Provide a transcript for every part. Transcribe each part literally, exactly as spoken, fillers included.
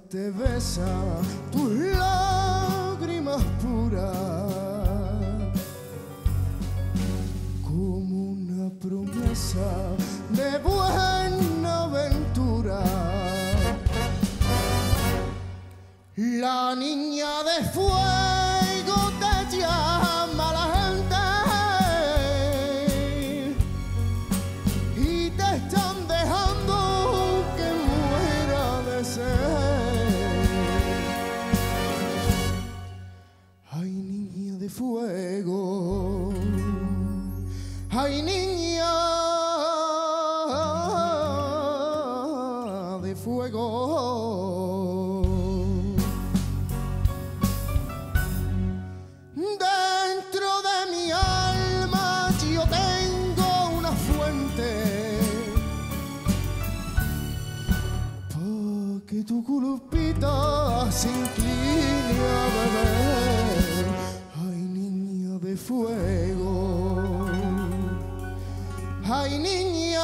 te besa tus lágrimas puras, como una promesa de buena aventura. La niña de fuego te llama a la gente y te están dejando que muera de sed. Ay, niña de fuego, ay, niña de fuego. Dentro de mi alma yo tengo una fuente pa' que tu culpita se incline a beber. Ay, niña de fuego, ay, niña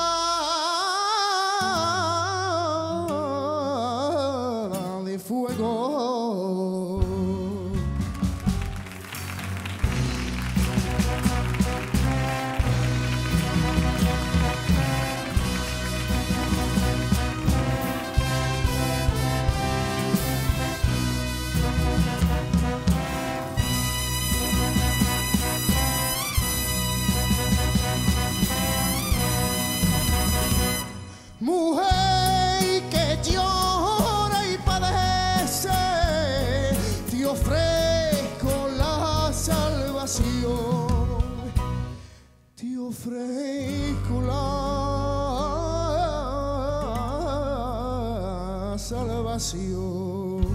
de fuego. Mujer que llora y padece, te ofrezco la salvación, te ofrezco la salvación.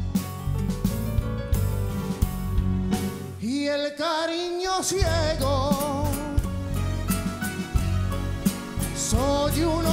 Y el cariño ciego, soy una